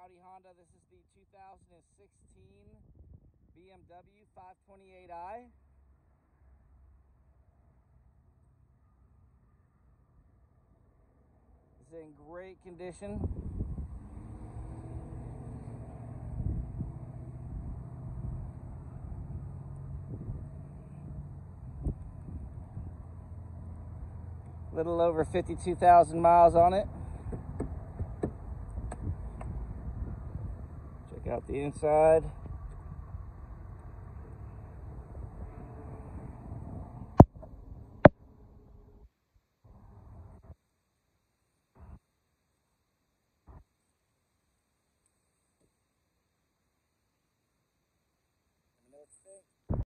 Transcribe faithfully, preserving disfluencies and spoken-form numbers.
Howdy Honda. This is the two thousand sixteen B M W five twenty-eight i. It's in great condition. Little over fifty-two thousand miles on it. Check out the inside. Let me know what you think.